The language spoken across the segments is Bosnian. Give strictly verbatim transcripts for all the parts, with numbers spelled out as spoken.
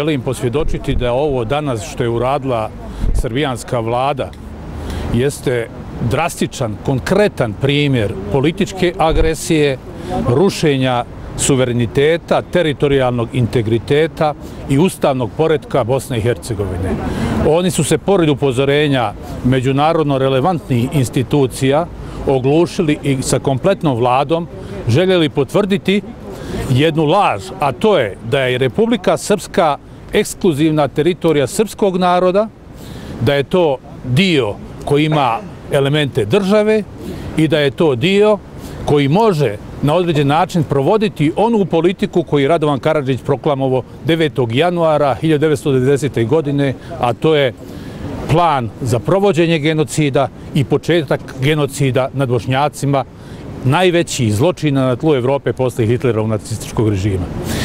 želim posvjedočiti da ovo danas što je uradila srbijanska vlada jeste drastičan, konkretan primjer političke agresije, rušenja suvereniteta, teritorijalnog integriteta i ustavnog poretka Bosne i Hercegovine. Oni su se pored upozorenja međunarodno relevantnih institucija oglušili i sa kompletnom vladom željeli potvrditi jednu laž, a to je da je Republika Srpska ekskluzivna teritorija srpskog naroda, da je to dio koji ima elemente države i da je to dio koji može na određen način provoditi onu politiku koju je Radovan Karadžić proklamovao devetog januara hiljadu devetsto devedesete. godine, a to je plan za provođenje genocida i početak genocida nad Bošnjacima, najveći zločina na tlu Evrope posle Hitlerovog nacističkog režima.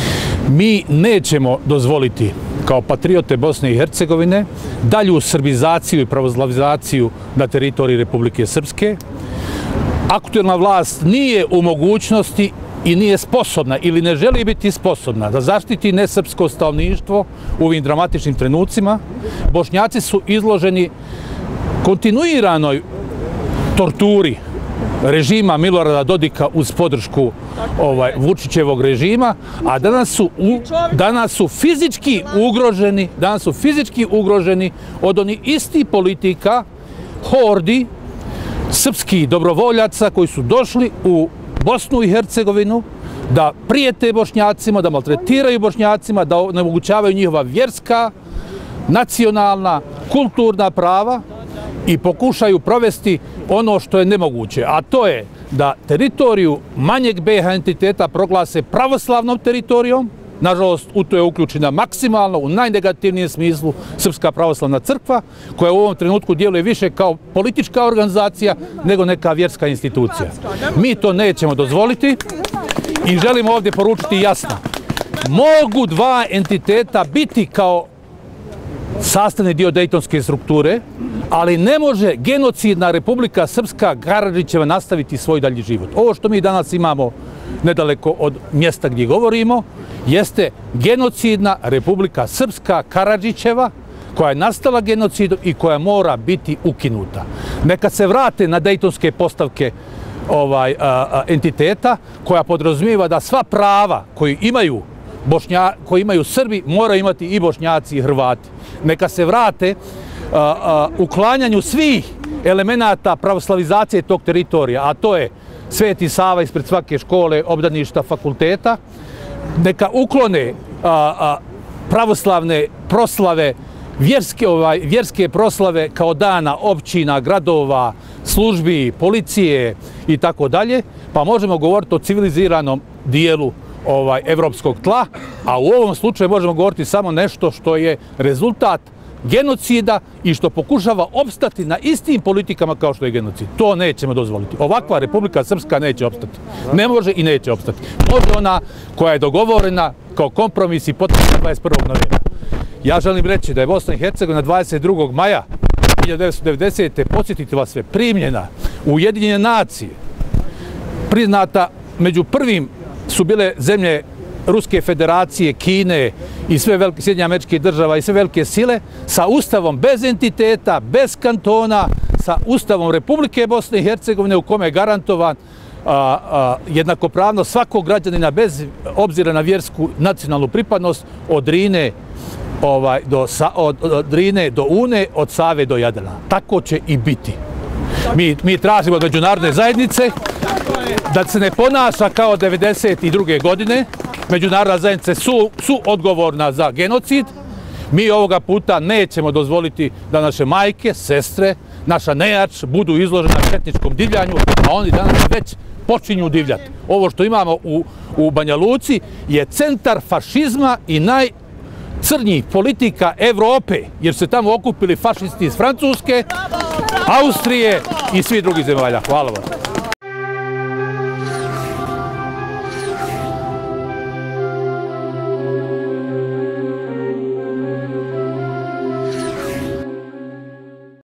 Mi nećemo dozvoliti kao patriote Bosne i Hercegovine dalju srbizaciju i pravoslavizaciju na teritoriji Republike Srpske. Aktuelna vlast nije u mogućnosti i nije sposobna ili ne želi biti sposobna da zaštiti nesrpsko stanovništvo u ovim dramatičnim trenucima. Bošnjaci su izloženi kontinuiranoj torturi režima Milorada Dodika uz podršku ovaj, Vučićevog režima, a danas su, u, danas su fizički ugroženi, danas su fizički ugroženi od onih istih politika, hordi, srpskih dobrovoljaca koji su došli u Bosnu i Hercegovinu da prijete Bošnjacima, da maltretiraju Bošnjacima, da onemogućavaju njihova vjerska, nacionalna, kulturna prava i pokušaju provesti ono što je nemoguće, a to je da teritoriju manjeg be ha entiteta proglase pravoslavnom teritorijom. Nažalost, u to je uključena maksimalno, u najnegativnijem smislu, Srpska pravoslavna crkva, koja u ovom trenutku djeluje više kao politička organizacija nego neka vjerska institucija. Mi to nećemo dozvoliti i želimo ovdje poručiti jasno. Mogu dva entiteta biti kao sastavni dio dejtonske strukture, ali ne može genocidna Republika Srpska Karadžićeva nastaviti svoj dalji život. Ovo što mi danas imamo nedaleko od mjesta gdje govorimo, jeste genocidna Republika Srpska Karadžićeva, koja je nastala genocidom i koja mora biti ukinuta. Neka se vrate na dejtonske postavke ovaj, a, a, entiteta, koja podrazumijeva da sva prava koji imaju, Bošnja, koji imaju Srbi, moraju imati i Bošnjaci i Hrvati. Neka se vrate a, a, uklanjanju svih elemenata pravoslavizacije tog teritorija, a to je Sveti Sava ispred svake škole, obdaništa, fakulteta. Neka uklone a, a, pravoslavne proslave, vjerske, ovaj, vjerske proslave kao dana općina, gradova, službi, policije i tako dalje, pa možemo govoriti o civiliziranom dijelu ovaj, evropskog tla, a u ovom slučaju možemo govoriti samo nešto što je rezultat genocida i što pokušava opstati na istim politikama kao što je genocid. To nećemo dozvoliti. Ovakva Republika Srpska neće opstati. Ne može i neće opstati. Može ona koja je dogovorena kao kompromis i potpisana dvadeset prvog novembra. Ja želim reći da je Bosna i Hercegovina dvadeset drugog maja hiljadu devetsto devedesete. podsjetiti vas sve, primljena u Ujedinjene nacije, priznata među prvim su bile zemlje Ruske federacije, Kine i sve velike Sjedinjenih Američkih Država i sve velike sile sa ustavom bez entiteta, bez kantona, sa ustavom Republike Bosne i Hercegovine u kome je garantovan a, a, jednakopravnost svakog građanina bez obzira na vjersku nacionalnu pripadnost od Drine, ovaj, do, od, od Drine do Une, od Save do Jadrana. Tako će i biti. Mi, mi tražimo od međunarodne zajednice da se ne ponaša kao devedeset druge. godine. Međunarodna zajednica su, su odgovorna za genocid. Mi ovoga puta nećemo dozvoliti da naše majke, sestre, naša nejač budu izložena četničkom divljanju, a oni danas već počinju divljati. Ovo što imamo u, u Banja Luci je centar fašizma i najcrnjih politika Evrope, jer se tamo okupili fašisti iz Francuske, Austrije i svi drugi zemalja. Hvala vam.